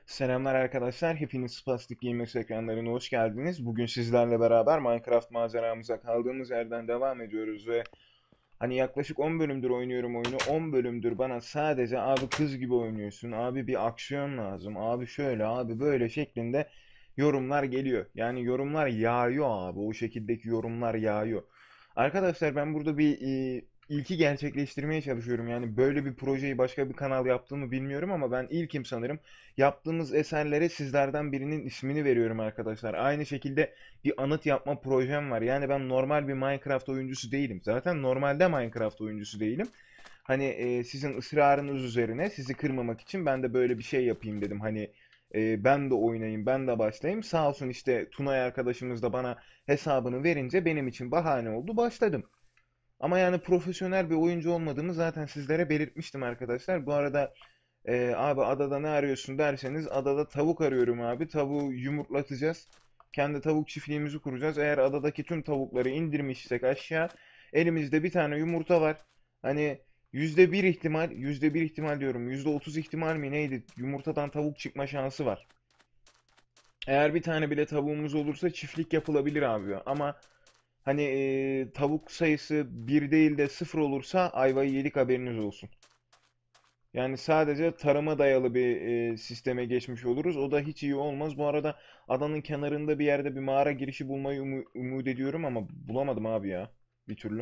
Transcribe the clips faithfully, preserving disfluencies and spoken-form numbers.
Selamlar arkadaşlar. Hepiniz Spastik Gamers ekranlarına hoş geldiniz. Bugün sizlerle beraber Minecraft maceramıza kaldığımız yerden devam ediyoruz ve hani yaklaşık on bölümdür oynuyorum oyunu. on bölümdür bana sadece abi kız gibi oynuyorsun, abi bir aksiyon lazım, abi şöyle, abi böyle şeklinde yorumlar geliyor. Yani yorumlar yağıyor abi. O şekildeki yorumlar yağıyor. Arkadaşlar ben burada bir e, ilki gerçekleştirmeye çalışıyorum. Yani böyle bir projeyi başka bir kanal yaptığımı bilmiyorum ama ben ilkim sanırım. Yaptığımız eserlere sizlerden birinin ismini veriyorum arkadaşlar. Aynı şekilde bir anıt yapma projem var. Yani ben normal bir Minecraft oyuncusu değilim. Zaten normalde Minecraft oyuncusu değilim. Hani e, sizin ısrarınız üzerine sizi kırmamak için ben de böyle bir şey yapayım dedim. Hani e, ben de oynayayım, ben de başlayayım. Sağ olsun işte Tunay arkadaşımız da bana hesabını verince benim için bahane oldu, başladım. Ama yani profesyonel bir oyuncu olmadığımı zaten sizlere belirtmiştim arkadaşlar. Bu arada ee, abi adada ne arıyorsun derseniz adada tavuk arıyorum abi. Tavuğu yumurtlatacağız. Kendi tavuk çiftliğimizi kuracağız. Eğer adadaki tüm tavukları indirmişsek aşağı elimizde bir tane yumurta var. Hani yüzde bir ihtimal, yüzde bir ihtimal diyorum. Yüzde otuz ihtimal mi neydi? Yumurtadan tavuk çıkma şansı var. Eğer bir tane bile tavuğumuz olursa çiftlik yapılabilir abi. Ama hani e, tavuk sayısı bir değil de sıfır olursa ayvayı yedik haberiniz olsun. Yani sadece tarıma dayalı bir e, sisteme geçmiş oluruz. O da hiç iyi olmaz. Bu arada adanın kenarında bir yerde bir mağara girişi bulmayı umu- umut ediyorum ama bulamadım abi ya. Bir türlü.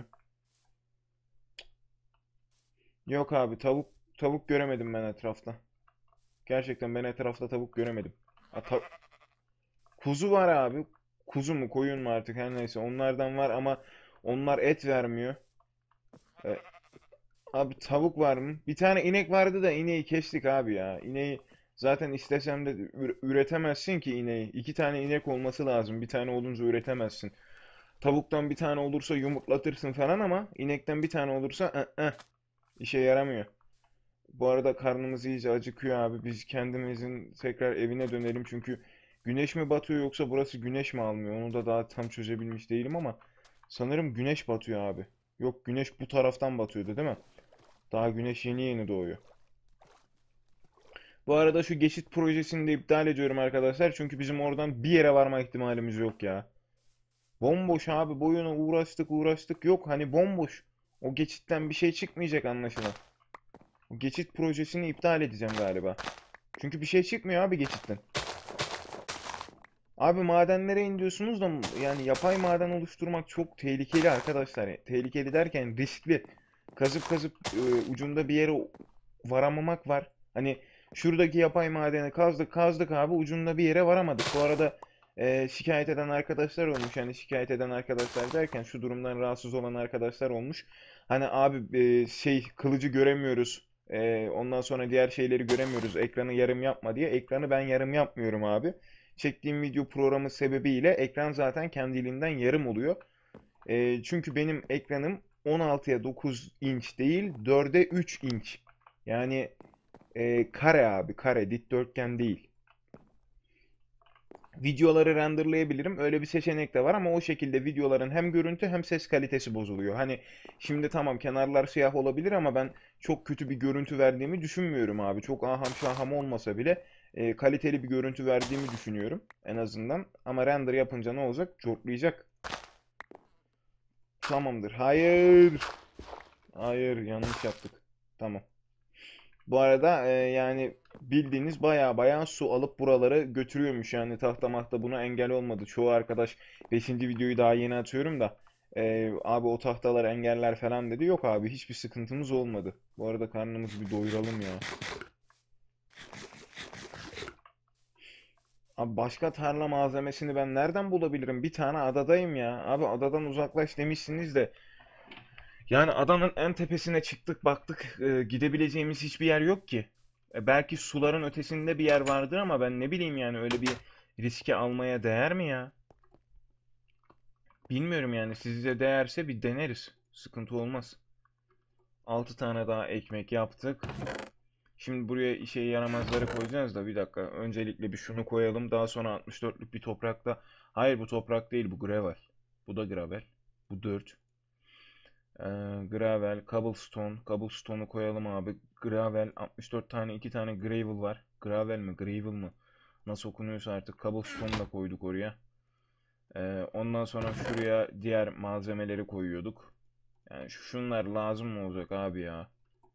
Yok abi tavuk tavuk göremedim ben etrafta. Gerçekten ben etrafta tavuk göremedim. Ha, ta- kuzu var abi. Kuzu mu koyun mu artık her neyse onlardan var ama onlar et vermiyor. E, Abi tavuk var mı? Bir tane inek vardı da ineği kestik abi ya. İneği zaten istesem de ür- üretemezsin ki ineği. İki tane inek olması lazım. Bir tane olunca üretemezsin. Tavuktan bir tane olursa yumurtlatırsın falan ama inekten bir tane olursa ı -ı, işe yaramıyor. Bu arada karnımız iyice acıkıyor abi. Biz kendimizin tekrar evine dönelim çünkü güneş mi batıyor yoksa burası güneş mi almıyor? Onu da daha tam çözebilmiş değilim ama sanırım güneş batıyor abi. Yok güneş bu taraftan batıyordu değil mi? Daha güneş yeni yeni doğuyor. Bu arada şu geçit projesini de iptal ediyorum arkadaşlar. Çünkü bizim oradan bir yere varma ihtimalimiz yok ya. Bomboş abi boyuna uğraştık uğraştık yok hani bomboş. O geçitten bir şey çıkmayacak anlaşılan. O geçit projesini iptal edeceğim galiba. Çünkü bir şey çıkmıyor abi geçitten. Abi madenlere in diyorsunuz da yani yapay maden oluşturmak çok tehlikeli arkadaşlar. Tehlikeli derken riskli. Kazıp kazıp e, ucunda bir yere varamamak var. Hani şuradaki yapay madeni kazdık kazdık abi ucunda bir yere varamadık. Bu arada e, şikayet eden arkadaşlar olmuş. Hani şikayet eden arkadaşlar derken şu durumdan rahatsız olan arkadaşlar olmuş. Hani abi e, şey kılıcı göremiyoruz. E, ondan sonra diğer şeyleri göremiyoruz. Ekranı yarım yapma diye. Ekranı ben yarım yapmıyorum abi. Çektiğim video programı sebebiyle ekran zaten kendiliğinden yarım oluyor. E, çünkü benim ekranım on altıya dokuz inç değil dörde üç inç. Yani e, kare abi kare dikdörtgen değil. Videoları renderlayabilirim. Öyle bir seçenek de var ama o şekilde videoların hem görüntü hem ses kalitesi bozuluyor. Hani şimdi tamam kenarlar siyah olabilir ama ben çok kötü bir görüntü verdiğimi düşünmüyorum abi. Çok aham şaham olmasa bile e, kaliteli bir görüntü verdiğimi düşünüyorum en azından. Ama render yapınca ne olacak? Çortlayacak. Tamamdır. Hayır. Hayır yanlış yaptık. Tamam. Bu arada e, yani bildiğiniz baya baya su alıp buraları götürüyormuş yani tahta mahta buna engel olmadı. Çoğu arkadaş beşinci videoyu daha yeni atıyorum da e, abi o tahtalar engeller falan dedi. Yok abi hiçbir sıkıntımız olmadı. Bu arada karnımızı bir doyuralım ya. Abi başka tarla malzemesini ben nereden bulabilirim? Bir tane adadayım ya. Abi adadan uzaklaş demişsiniz de yani adanın en tepesine çıktık baktık e, gidebileceğimiz hiçbir yer yok ki. E, belki suların ötesinde bir yer vardır ama ben ne bileyim yani öyle bir riske almaya değer mi ya? Bilmiyorum yani sizce değerse bir deneriz. Sıkıntı olmaz. Altı tane daha ekmek yaptık. Şimdi buraya işe yaramazları koyacağız da bir dakika. Öncelikle bir şunu koyalım. Daha sonra altmış dörtlük bir toprakta. Hayır bu toprak değil bu gravel. Bu da gravel. Bu dört. Ee, gravel, cobblestone. Cobblestone'u koyalım abi. Gravel, altmış dört tane, iki tane gravel var. Gravel mi? Gravel mı? Nasıl okunuyorsa artık cobblestone da koyduk oraya. Ee, ondan sonra şuraya diğer malzemeleri koyuyorduk. Yani şunlar lazım mı olacak abi ya?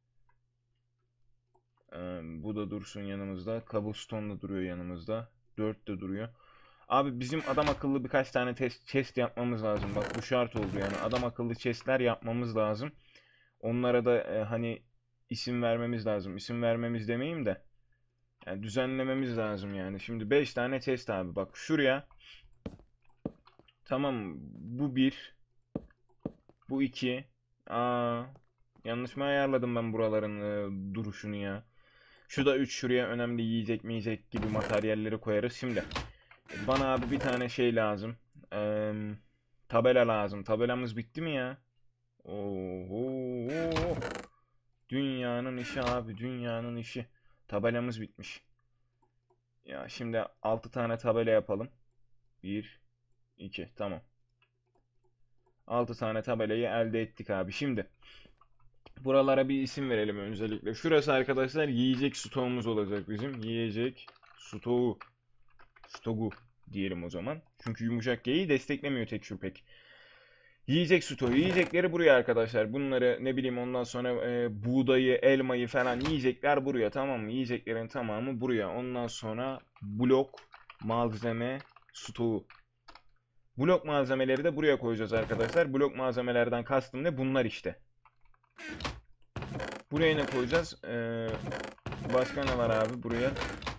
Ee, bu da dursun yanımızda. Cobblestone da duruyor yanımızda. dört de duruyor. Abi bizim adam akıllı birkaç tane test, chest yapmamız lazım. Bak bu şart oldu yani. Adam akıllı chestler yapmamız lazım. Onlara da e, hani isim vermemiz lazım. İsim vermemiz demeyeyim de. Yani düzenlememiz lazım yani. Şimdi beş tane chest abi. Bak şuraya. Tamam, bu bir. Bu iki. Aa, yanlış mı ayarladım ben buraların e, duruşunu ya. Şu da üç, şuraya önemli yiyecek mi yiyecek gibi materyalleri koyarız. Şimdi bana abi bir tane şey lazım. Eee, tabela lazım. Tabelamız bitti mi ya? Oo, dünyanın işi abi, dünyanın işi. Tabelamız bitmiş. Ya şimdi altı tane tabela yapalım. Bir, iki, tamam. altı tane tabelayı elde ettik abi. Şimdi buralara bir isim verelim öncelikle. Şurası arkadaşlar yiyecek stoğumuz olacak bizim. Yiyecek stoğu. Stogu diyelim o zaman. Çünkü yumuşak G'yi desteklemiyor tekstür pek. Yiyecek stoğu. Yiyecekleri buraya arkadaşlar. Bunları ne bileyim ondan sonra e, buğdayı, elmayı falan yiyecekler buraya, tamam mı? Yiyeceklerin tamamı buraya. Ondan sonra blok malzeme stoğu. Blok malzemeleri de buraya koyacağız arkadaşlar. Blok malzemelerden kastım ne? Bunlar işte. Buraya ne koyacağız? Ee, başka ne var abi buraya?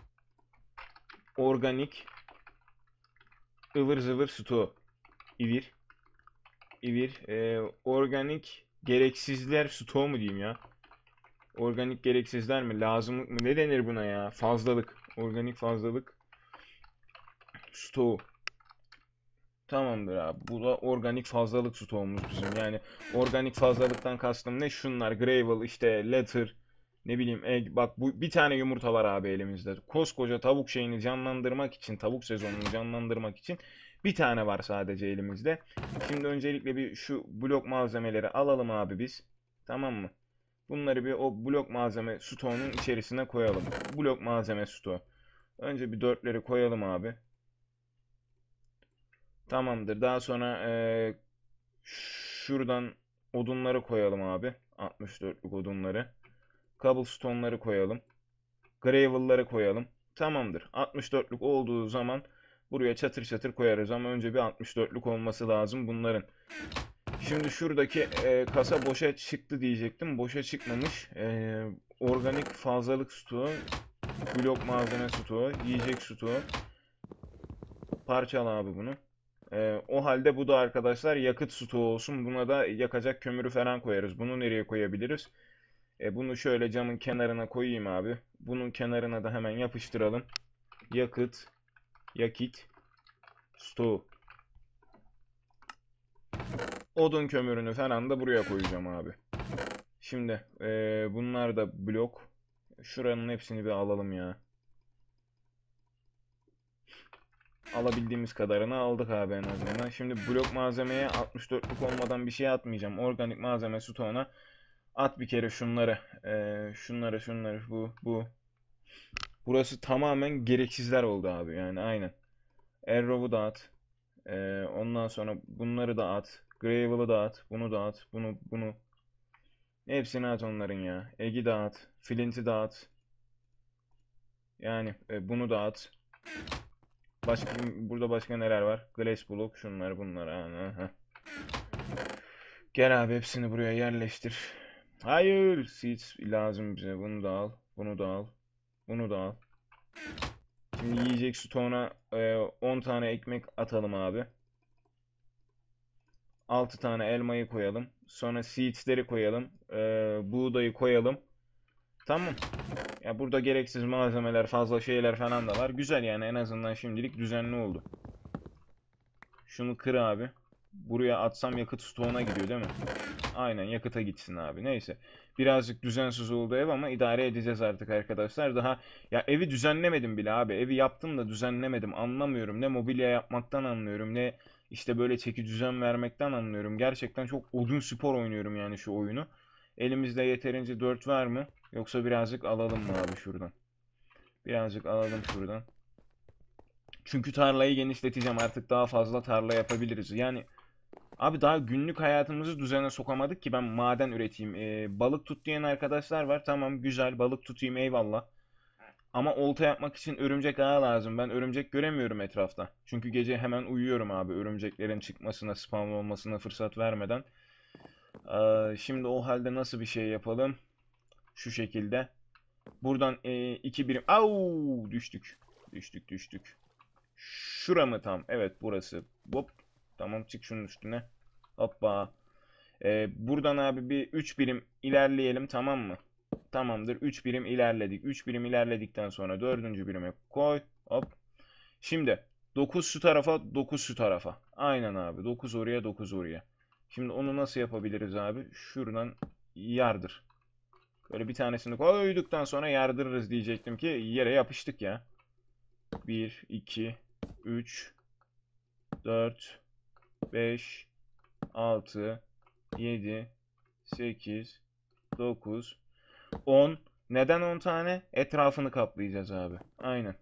Organik ıvır zıvır stoğu. İvir. İvir. Ee, organik gereksizler stoğu mu diyeyim ya? Organik gereksizler mi? Lazımlık mı? Ne denir buna ya? Fazlalık. Organik fazlalık stoğu. Tamamdır abi. Bu da organik fazlalık stoğumuz bizim. Yani organik fazlalıktan kastım ne? Şunlar. Gravel, işte leather, ne bileyim egg. Bak bu bir tane yumurta var abi elimizde. Koskoca tavuk şeyini canlandırmak için, tavuk sezonunu canlandırmak için bir tane var sadece elimizde. Şimdi öncelikle bir şu blok malzemeleri alalım abi biz. Tamam mı? Bunları bir o blok malzeme stoğunun içerisine koyalım. Blok malzeme stoğu. Önce bir dörtleri koyalım abi. Tamamdır. Daha sonra eee, şuradan odunları koyalım abi. altmış dörtlük odunları. Cobblestone'ları koyalım. Gravel'ları koyalım. Tamamdır. altmış dörtlük olduğu zaman buraya çatır çatır koyarız ama önce bir altmış dörtlük olması lazım bunların. Şimdi şuradaki e, kasa boşa çıktı diyecektim. Boşa çıkmamış. E, organik fazlalık stoğu, blok malzeme stoğu, yiyecek stoğu. Parçala abi bunu. E, o halde bu da arkadaşlar yakıt stoğu olsun. Buna da yakacak kömürü falan koyarız. Bunu nereye koyabiliriz? E, bunu şöyle camın kenarına koyayım abi. Bunun kenarına da hemen yapıştıralım. Yakıt, yakit, stoğu. Odun kömürünü falan da buraya koyacağım abi. Şimdi e, bunlar da blok. Şuranın hepsini bir alalım ya. Alabildiğimiz kadarını aldık abi en azından. Şimdi blok malzemeye altmış dörtlük olmadan bir şey atmayacağım. Organik malzeme stoğuna at bir kere şunları. E, şunları şunları bu bu. Burası tamamen gereksizler oldu abi yani aynen. Arrow'u da at. E, ondan sonra bunları da at. Gravel'ı da at. Bunu da at. Bunu bunu. Hepsini at onların ya. Egg'i de at. Flint'i de at. Yani e, bunu da at. Başka burada başka neler var? Glass block, şunlar bunlar. Aha. Gel abi hepsini buraya yerleştir. Hayır, seeds lazım bize. Bunu da al. Bunu da al. Bunu da al. Şimdi yiyecek stoğuna e, on tane ekmek atalım abi. altı tane elmayı koyalım. Sonra seedsleri koyalım. E, buğdayı koyalım. Tamam. Ya burada gereksiz malzemeler, fazla şeyler falan da var. Güzel yani en azından şimdilik düzenli oldu. Şunu kır abi. Buraya atsam yakıt stoğuna gidiyor değil mi? Aynen yakıta gitsin abi. Neyse. Birazcık düzensiz oldu ev ama idare edeceğiz artık arkadaşlar. Daha ya evi düzenlemedim bile abi. Evi yaptım da düzenlemedim. Anlamıyorum. Ne mobilya yapmaktan anlıyorum ne işte böyle çeki düzen vermekten anlıyorum. Gerçekten çok odun spor oynuyorum yani şu oyunu. Elimizde yeterince dört var mı? Yoksa birazcık alalım mı abi şuradan? Birazcık alalım şuradan. Çünkü tarlayı genişleteceğim. Artık daha fazla tarla yapabiliriz. Yani abi daha günlük hayatımızı düzene sokamadık ki ben maden üreteyim. Ee, balık tut diyen arkadaşlar var. Tamam güzel, balık tutayım, eyvallah. Ama olta yapmak için örümcek ağı lazım. Ben örümcek göremiyorum etrafta. Çünkü gece hemen uyuyorum abi. Örümceklerin çıkmasına, spawn olmasına fırsat vermeden. Ee, şimdi o halde nasıl bir şey yapalım? Şu şekilde. Buradan e, iki birim. Au, düştük. Düştük düştük. Şura mı tam? Evet burası. Hop. Tamam, çık şunun üstüne. Hoppa. Ee, buradan abi bir üç birim ilerleyelim, tamam mı? Tamamdır. üç birim ilerledik. üç birim ilerledikten sonra dördüncü birime koy. Hop. Şimdi dokuz şu tarafa, dokuz şu tarafa. Aynen abi. dokuz oraya, dokuz oraya. Şimdi onu nasıl yapabiliriz abi? Şuradan yardır. Böyle bir tanesini koyduktan sonra yardırırız diyecektim ki yere yapıştık ya. bir, iki, üç, dört, beş, altı, yedi, sekiz, dokuz, on. Neden on tane? Etrafını kaplayacağız abi. Aynen.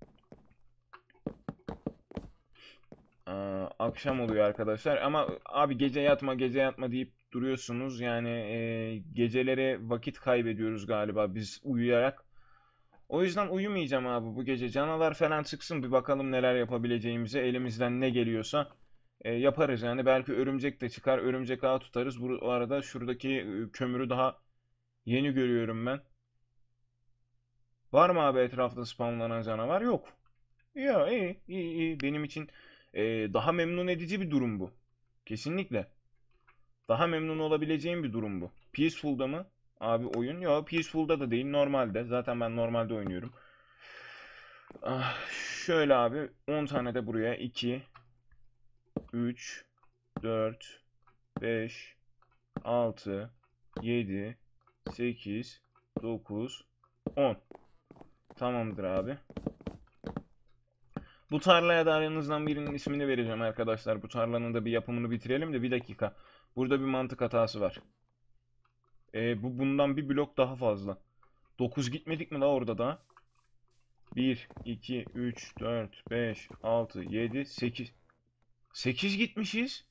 Aa, akşam oluyor arkadaşlar. Ama abi gece yatma gece yatma deyip duruyorsunuz. Yani e, geceleri vakit kaybediyoruz galiba biz uyuyarak. O yüzden uyumayacağım abi bu gece. Canavar falan çıksın, bir bakalım neler yapabileceğimize. Elimizden ne geliyorsa e, yaparız yani. Belki örümcek de çıkar. Örümcek ağı tutarız. Bu arada şuradaki e, kömürü daha yeni görüyorum ben. Var mı abi etrafta spawnlanan canavar? Yok. Ya iyi, iyi, iyi. Benim için e, daha memnun edici bir durum bu. Kesinlikle. Daha memnun olabileceğim bir durum bu. Peaceful'da mı? Abi oyun. Yok, Peaceful'da da değil. Normalde. Zaten ben normalde oynuyorum. Ah, şöyle abi. on tane de buraya. iki, üç, dört, beş, altı, yedi, sekiz, dokuz, on. Tamamdır abi. Bu tarlaya da aranızdan birinin ismini vereceğim arkadaşlar. Bu tarlanın da bir yapımını bitirelim de bir dakika. Burada bir mantık hatası var. E, bu bundan bir blok daha fazla. dokuz gitmedik mi la orada da? bir, iki, üç, dört, beş, altı, yedi, sekiz. sekiz gitmişiz.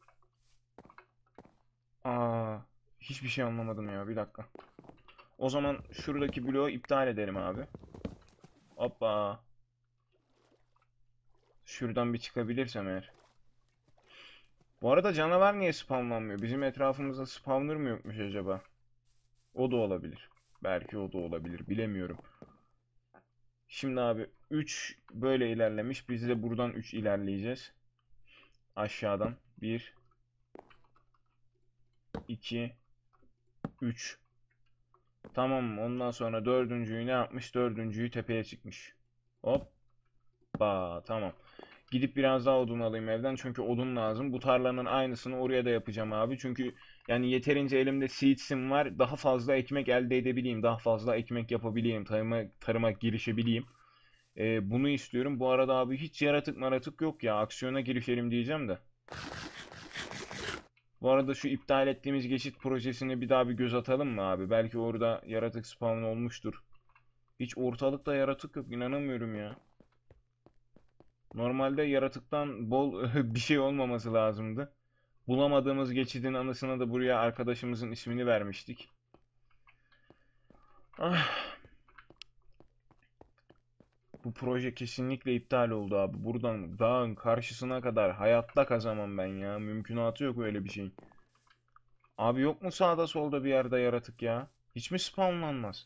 Aa, hiçbir şey anlamadım ya. Bir dakika. O zaman şuradaki bloğu iptal edelim abi. Hoppa. Şuradan bir çıkabilirsem eğer. Bu arada canavar niye spawnlanmıyor? Bizim etrafımızda spawner mı yokmuş acaba? O da olabilir. Belki o da olabilir. Bilemiyorum. Şimdi abi üç böyle ilerlemiş. Biz de buradan üç ilerleyeceğiz. Aşağıdan. bir, iki, üç. Tamam mı? Ondan sonra dördüncüyü ne yapmış? Dördüncüyü tepeye çıkmış. Hoppa. Tamam. Gidip biraz daha odun alayım evden. Çünkü odun lazım. Bu tarlanın aynısını oraya da yapacağım abi. Çünkü yani yeterince elimde seeds'im var. Daha fazla ekmek elde edebileyim. Daha fazla ekmek yapabileyim. Tarıma, tarıma girişebileyim. Ee, bunu istiyorum. Bu arada abi hiç yaratık maratık yok ya. Aksiyona girişelim diyeceğim de. Bu arada şu iptal ettiğimiz geçit projesine bir daha bir göz atalım mı abi? Belki orada yaratık spawn olmuştur. Hiç ortalıkta yaratık yok. İnanamıyorum ya. Normalde yaratıktan bol bir şey olmaması lazımdı. Bulamadığımız geçidin anısına da buraya arkadaşımızın ismini vermiştik. Ah, bu proje kesinlikle iptal oldu abi. Buradan dağın karşısına kadar hayatta kazamam ben ya. Mümkünatı yok öyle bir şeyin. Abi yok mu sağda solda bir yerde yaratık ya? Hiç mi spawnlanmaz?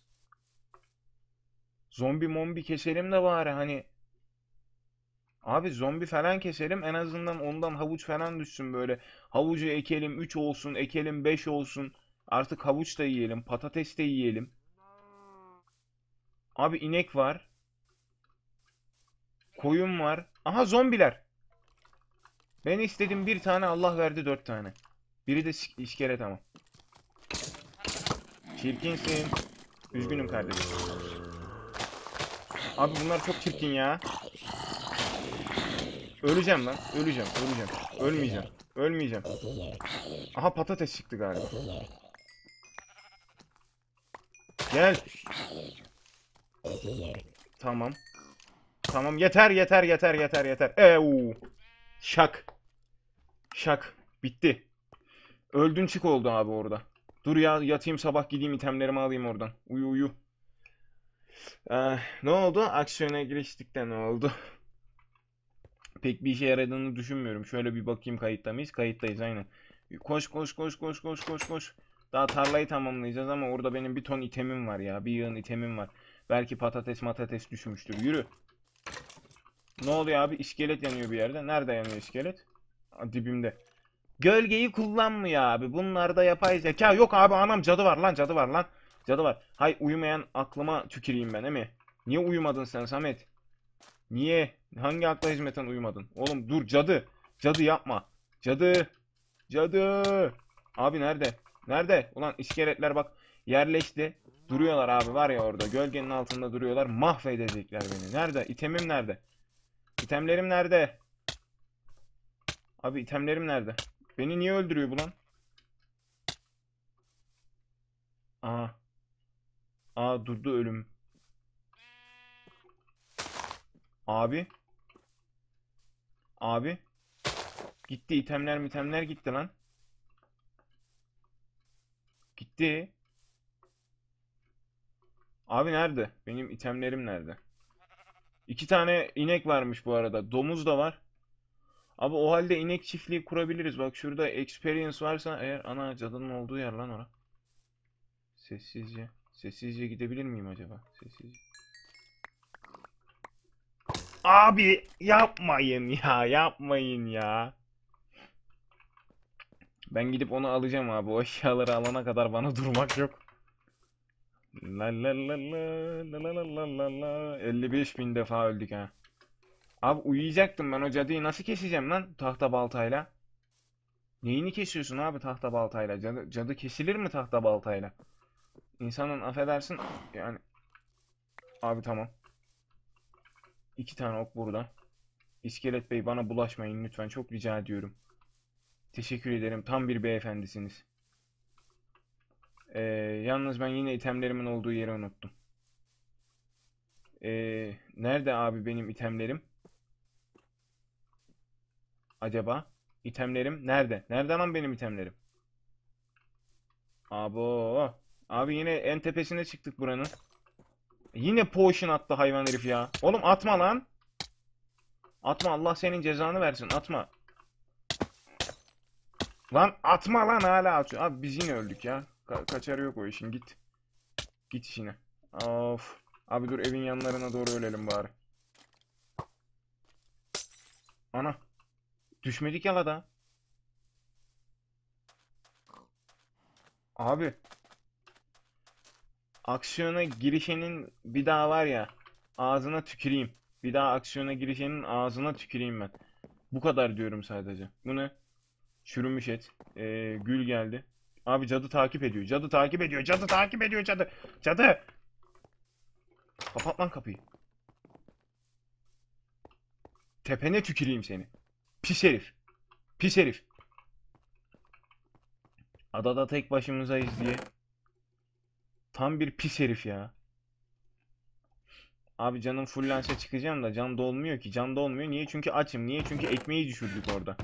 Zombi mombi keselim de bari hani. Abi zombi falan keselim, en azından ondan havuç falan düşsün böyle. Havucu ekelim, üç olsun, ekelim beş olsun. Artık havuç da yiyelim, patates de yiyelim. Abi inek var, koyun var. Aha zombiler. Ben istedim bir tane, Allah verdi dört tane. Biri de iskelet ama. Çirkinsin. Üzgünüm kardeşim. Abi bunlar çok çirkin ya. Öleceğim lan. Öleceğim. Öleceğim. Ölmeyeceğim. Ölmeyeceğim. Aha patates çıktı galiba. Gel. Tamam. Tamam yeter yeter yeter yeter yeter. Euu. Şak. Şak. Bitti. Öldün çık oldu abi orada. Dur ya yatayım sabah gideyim itemlerimi alayım oradan. Uyu uyu. Eh, ne oldu? Aksiyona giriştik de ne oldu? Pek bir işe yaradığını düşünmüyorum. Şöyle bir bakayım kayıtta mıyız? Kayıttayız aynen. Koş koş koş koş koş koş koş. Daha tarlayı tamamlayacağız ama orada benim bir ton itemim var ya. Bir yığın itemim var. Belki patates matates düşmüştür. Yürü. Ne oluyor abi? İskelet yanıyor bir yerde. Nerede yanıyor iskelet? Aa, dibimde. Gölgeyi kullanmıyor abi. Bunlarda yapay zeka. Yok abi anam cadı var lan cadı var lan. Cadı var. Hay uyumayan aklıma tüküreyim ben mi? Niye uyumadın sen Samet? Niye? Hangi akla hizmeten uyumadın? Oğlum dur cadı. Cadı yapma. Cadı. Cadı. Abi nerede? Nerede? Ulan iskeletler bak yerleşti. Duruyorlar abi var ya orada. Gölgenin altında duruyorlar. Mahvedecekler beni. Nerede? İtemim nerede? İtemlerim nerede? Abi itemlerim nerede? Beni niye öldürüyor bu lan? Aa. Aa durdu ölüm. Abi. Abi. Gitti itemler mitemler gitti lan. Gitti. Abi nerede? Benim itemlerim nerede? İki tane inek varmış bu arada. Domuz da var. Abi o halde inek çiftliği kurabiliriz. Bak şurada experience varsa eğer ana cadının olduğu yer lan ora. Sessizce. Sessizce gidebilir miyim acaba? Sessizce. Abi yapmayın ya yapmayın ya. Ben gidip onu alacağım abi. O eşyaları alana kadar bana durmak yok. La la la la la la la la la la. elli beş bin defa öldük ha. Abi uyuyacaktım ben o cadıyı nasıl keseceğim lan tahta baltayla? Neyini kesiyorsun abi tahta baltayla? Cadı, cadı kesilir mi tahta baltayla? İnsanın affedersin yani. Abi tamam. İki tane ok burada. İskelet Bey bana bulaşmayın lütfen çok rica ediyorum. Teşekkür ederim tam bir beyefendisiniz. Ee, yalnız ben yine itemlerimin olduğu yeri unuttum. Ee, nerede abi benim itemlerim? Acaba? İtemlerim nerede? Nerede lan benim itemlerim? Abo. Abi yine en tepesine çıktık buranın. Yine potion attı hayvan herif ya. Oğlum atma lan. Atma Allah senin cezanı versin. Atma. Lan atma lan hala atıyor. Abi biz yine öldük ya. Ka kaçarı yok o işin git. Git işine. Of. Abi dur evin yanlarına doğru ölelim bari. Ana. Düşmedik ya la da. Abi. Aksiyona girişenin bir daha var ya. Ağzına tüküreyim. Bir daha aksiyona girişenin ağzına tüküreyim ben. Bu kadar diyorum sadece. Bu ne? Çürümüş et. Ee, gül geldi. Abi cadı takip ediyor. Cadı takip ediyor. Cadı takip ediyor cadı. Cadı. Kapat lan kapıyı. Tepene tüküreyim seni. Pis herif. Pis herif. Adada tek başımızayız diye. Tam bir pis herif ya. Abi canım fullense çıkacağım da can dolmuyor ki. Can dolmuyor. Niye? Çünkü açım. Niye? Çünkü ekmeği düşürdük orada.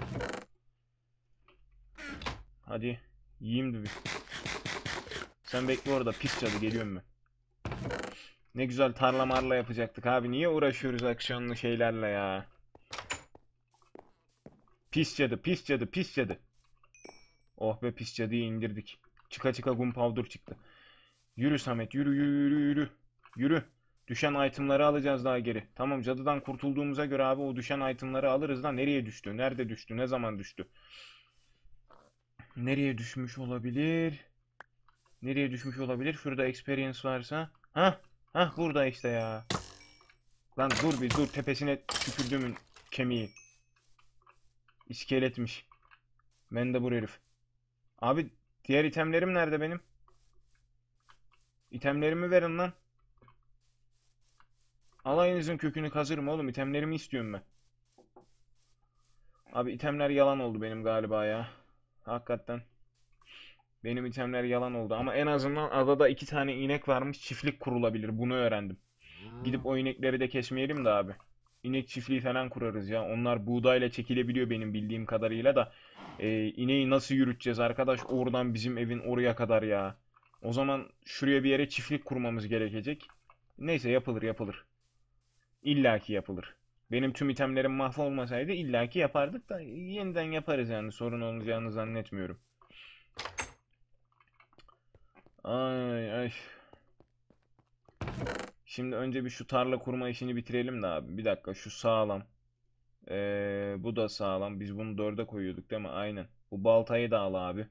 Hadi. Yiyeyim de bir. Sen bekle orada. Pis cadı. Geliyorum ben. Ne güzel tarla marla yapacaktık abi. Niye uğraşıyoruz aksiyonlu şeylerle ya? Pis cadı. Pis cadı. Pis cadı. Oh be pis cadıyı indirdik. Çıka çıka gunpowder çıktı. Yürü Samet. Yürü yürü yürü yürü. Yürü. Düşen itemları alacağız daha geri. Tamam cadıdan kurtulduğumuza göre abi o düşen itemları alırız da nereye düştü? Nerede düştü? Ne zaman düştü? Nereye düşmüş olabilir? Nereye düşmüş olabilir? Şurada experience varsa. Hah. Hah burada işte ya. Lan dur bir dur tepesine tükürdüğümün kemiği. İskeletmiş. Mendebur herif. Abi diğer itemlerim nerede benim? İtemlerimi verin lan. Alayınızın kökünü kazırım oğlum. İtemlerimi istiyorum ben. Abi itemler yalan oldu benim galiba ya. Hakikaten. Benim itemler yalan oldu. Ama en azından adada iki tane inek varmış. Çiftlik kurulabilir. Bunu öğrendim. Gidip o inekleri de kesmeyelim de abi. İnek çiftliği falan kurarız ya. Onlar buğdayla çekilebiliyor benim bildiğim kadarıyla da. Ee, ineği nasıl yürüteceğiz arkadaş? Oradan bizim evin oraya kadar ya. O zaman şuraya bir yere çiftlik kurmamız gerekecek. Neyse yapılır yapılır. İllaki yapılır. Benim tüm itemlerim mahvolmasaydı illaki yapardık da yeniden yaparız yani sorun olacağını zannetmiyorum. Ay ay. Şimdi önce bir şu tarla kurma işini bitirelim de abi. Bir dakika şu sağlam. Ee, bu da sağlam. Biz bunu dörde koyuyorduk değil mi? Aynen. Bu baltayı da al abi.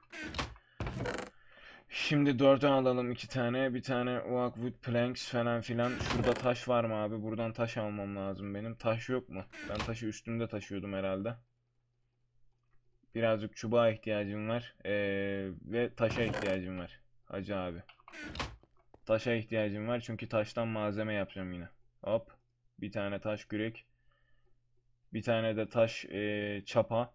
Şimdi dörde alalım iki tane. Bir tane oak wood planks falan filan. Şurada taş var mı abi? Buradan taş almam lazım benim. Taş yok mu? Ben taşı üstümde taşıyordum herhalde. Birazcık çubuğa ihtiyacım var. Ee, ve taşa ihtiyacım var. Hacı abi. Taşa ihtiyacım var çünkü taştan malzeme yapacağım yine. Hop. Bir tane taş kürek. Bir tane de taş ee, çapa.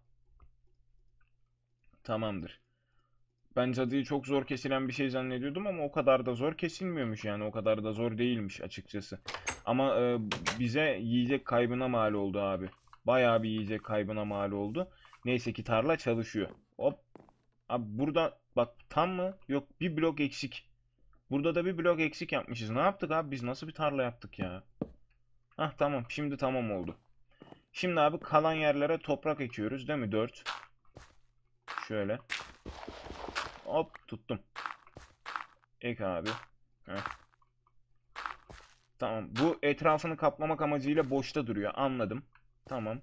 Tamamdır. Ben cadıyı çok zor kesilen bir şey zannediyordum ama o kadar da zor kesilmiyormuş yani. O kadar da zor değilmiş açıkçası. Ama e, bize yiyecek kaybına mal oldu abi. Bayağı bir yiyecek kaybına mal oldu. Neyse ki tarla çalışıyor. Hop. Abi burada bak tam mı? Yok bir blok eksik. Burada da bir blok eksik yapmışız. Ne yaptık abi? Biz nasıl bir tarla yaptık ya? Hah tamam. Şimdi tamam oldu. Şimdi abi kalan yerlere toprak ekiyoruz değil mi? Dört. Şöyle. Hop tuttum. Ek abi. Heh. Tamam. Bu etrafını kaplamak amacıyla boşta duruyor. Anladım. Tamam.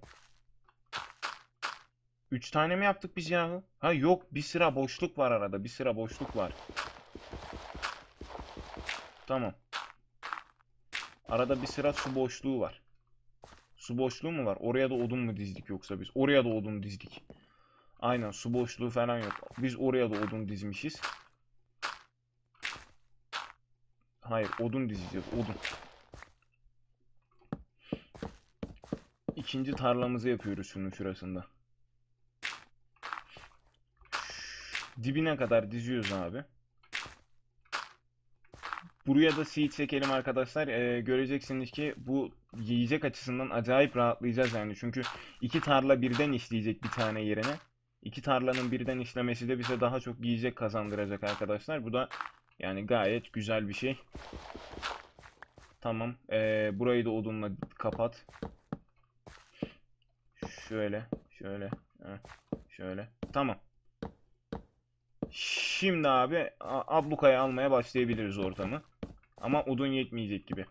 Üç tane mi yaptık biz yahu? Ha yok. Bir sıra boşluk var arada. Bir sıra boşluk var. Tamam. Arada bir sıra su boşluğu var. Su boşluğu mu var? Oraya da odun mu dizdik yoksa biz? Oraya da odun dizdik. Aynen su boşluğu falan yok. Biz oraya da odun dizmişiz. Hayır odun dizeceğiz. Odun. İkinci tarlamızı yapıyoruz şunun şurasında. Dibine kadar diziyoruz abi. Buraya da seed çekelim arkadaşlar. Ee, göreceksiniz ki bu yiyecek açısından acayip rahatlayacağız yani. Çünkü iki tarla birden işleyecek bir tane yerine. İki tarlanın birden işlemesi de bize daha çok yiyecek kazandıracak arkadaşlar. Bu da yani gayet güzel bir şey. Tamam. Ee, burayı da odunla kapat. Şöyle, şöyle, heh, şöyle. Tamam. Şimdi abi ablukayı almaya başlayabiliriz ortamı. Ama odun yetmeyecek gibi.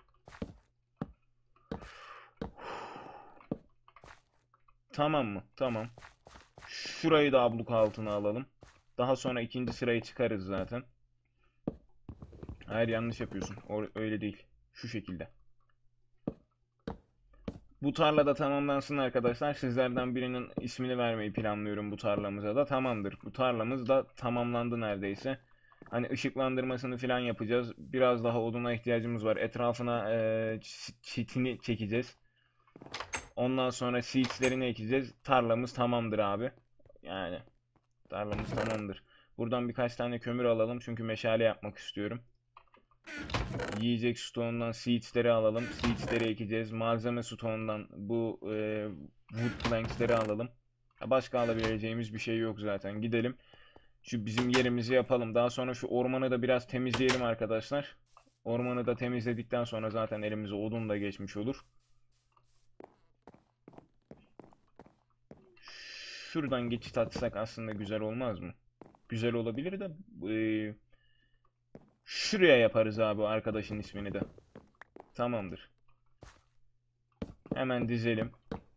Tamam mı? Tamam. Şurayı da abluka altına alalım. Daha sonra ikinci sırayı çıkarız zaten. Hayır yanlış yapıyorsun. O, öyle değil. Şu şekilde. Bu tarla da tamamlansın arkadaşlar. Sizlerden birinin ismini vermeyi planlıyorum bu tarlamıza da. Tamamdır. Bu tarlamız da tamamlandı neredeyse. Hani ışıklandırmasını falan yapacağız. Biraz daha oduna ihtiyacımız var. Etrafına e, çitini çekeceğiz. Ondan sonra seedslerini ekeceğiz. Tarlamız tamamdır abi. Yani tarlamız tamamdır. Buradan birkaç tane kömür alalım çünkü meşale yapmak istiyorum. Yiyecek stoğundan seedsleri alalım. Seedsleri ekeceğiz. Malzeme stoğundan bu e, wood planksleri alalım. Başka alabileceğimiz bir şey yok zaten. Gidelim. Şu bizim yerimizi yapalım. Daha sonra şu ormanı da biraz temizleyelim arkadaşlar. Ormanı da temizledikten sonra zaten elimize odun da geçmiş olur. Şuradan geçit atsak aslında güzel olmaz mı? Güzel olabilir de e, şuraya yaparız abi arkadaşın ismini de. Tamamdır. Hemen dizelim.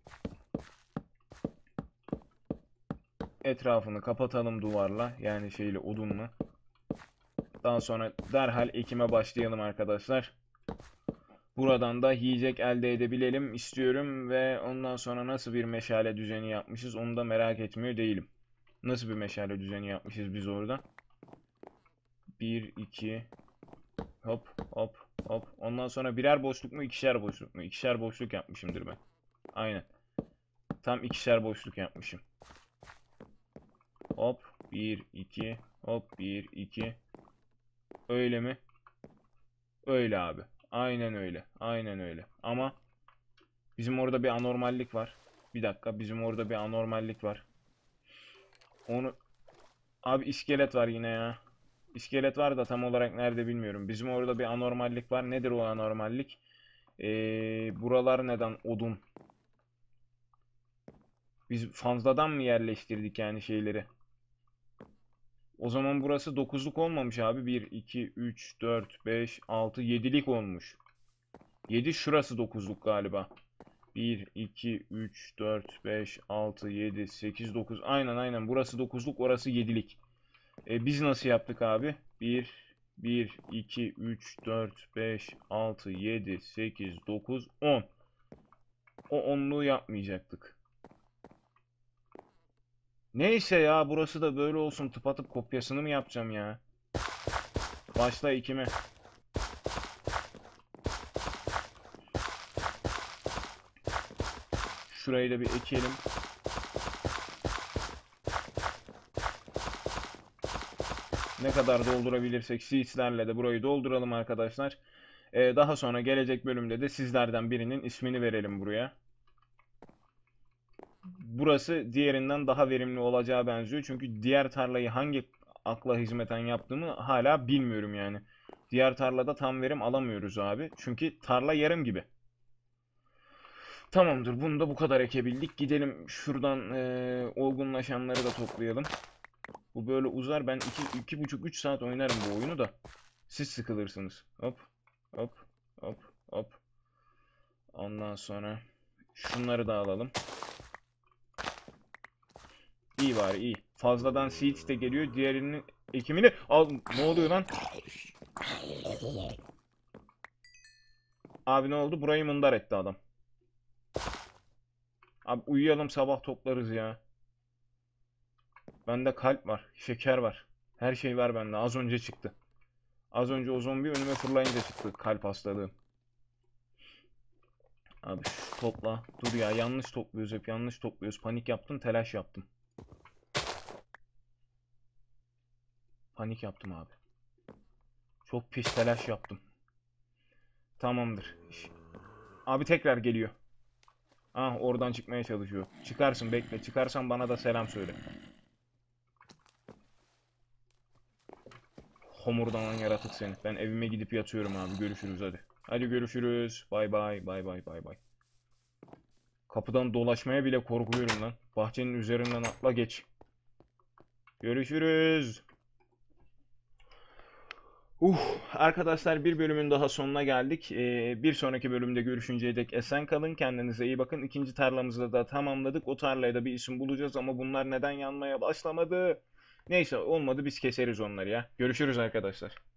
Etrafını kapatalım duvarla. Yani şeyle odunla. Daha sonra derhal ekime başlayalım arkadaşlar. Buradan da yiyecek elde edebilelim istiyorum ve ondan sonra nasıl bir meşale düzeni yapmışız onu da merak etmiyor değilim. Nasıl bir meşale düzeni yapmışız biz orada? Bir, iki, hop, hop, hop. Ondan sonra birer boşluk mu, ikişer boşluk mu? İkişer boşluk yapmışımdır ben. Aynen. Tam ikişer boşluk yapmışım. Hop, bir, iki, hop, bir, iki. Öyle mi? Öyle abi. Aynen öyle. Aynen öyle. Ama bizim orada bir anormallik var. Bir dakika, bizim orada bir anormallik var. Onu abi iskelet var yine ya. İskelet var da tam olarak nerede bilmiyorum. Bizim orada bir anormallik var. Nedir o anormallik? Ee, buralar neden odun? Biz fazladan mı yerleştirdik yani şeyleri? O zaman burası dokuzluk olmamış abi. bir, iki, üç, dört, beş, altı, yedilik olmuş. yedi şurası dokuzluk galiba. bir, iki, üç, dört, beş, altı, yedi, sekiz, dokuz. Aynen aynen. Burası dokuzluk, orası yedilik. E, biz nasıl yaptık abi? bir, bir, iki, üç, dört, beş, altı, yedi, sekiz, dokuz, on. O onluğu yapmayacaktık. Neyse ya, burası da böyle olsun. Tıpatıp kopyasını mı yapacağım ya? Başla ikime. Şurayı da bir ekelim. Ne kadar doldurabilirsek seeds'lerle de burayı dolduralım arkadaşlar. Ee, daha sonra gelecek bölümde de sizlerden birinin ismini verelim buraya. Burası diğerinden daha verimli olacağı benziyor. Çünkü diğer tarlayı hangi akla hizmeten yaptığımı hala bilmiyorum yani. Diğer tarlada tam verim alamıyoruz abi. Çünkü tarla yarım gibi. Tamamdır. Bunu da bu kadar ekebildik. Gidelim şuradan e, olgunlaşanları da toplayalım. Bu böyle uzar. Ben iki, iki buçuk üç saat oynarım bu oyunu da. Siz sıkılırsınız. Hop hop hop hop. Ondan sonra şunları da alalım. İyi bari iyi. Fazladan seeds de geliyor. Diğerinin ekimini al. Ne oluyor lan? Abi ne oldu? Burayı mındar etti adam. Abi uyuyalım, sabah toplarız ya. Bende kalp var. Şeker var. Her şey var bende. Az önce çıktı. Az önce o zombi önüme fırlayınca çıktı kalp hastalığı. Abi şu topla. Dur ya, yanlış topluyoruz, hep yanlış topluyoruz. Panik yaptım, telaş yaptım. Panik yaptım abi. Çok pis telaş yaptım. Tamamdır. Abi tekrar geliyor. Ah, oradan çıkmaya çalışıyor. Çıkarsın, bekle. Çıkarsan bana da selam söyle. Homurdanan yaratık seni. Ben evime gidip yatıyorum abi. Görüşürüz hadi. Hadi görüşürüz. Bay bay bay bay bay bay. Kapıdan dolaşmaya bile korkuyorum lan. Bahçenin üzerinden atla geç. Görüşürüz. Uh, arkadaşlar, bir bölümün daha sonuna geldik. Ee, bir sonraki bölümde görüşünceye dek esen kalın. Kendinize iyi bakın. İkinci tarlamızı da tamamladık. O tarlaya da bir isim bulacağız ama bunlar neden yanmaya başlamadı? Neyse, olmadı, biz keseriz onları ya. Görüşürüz arkadaşlar.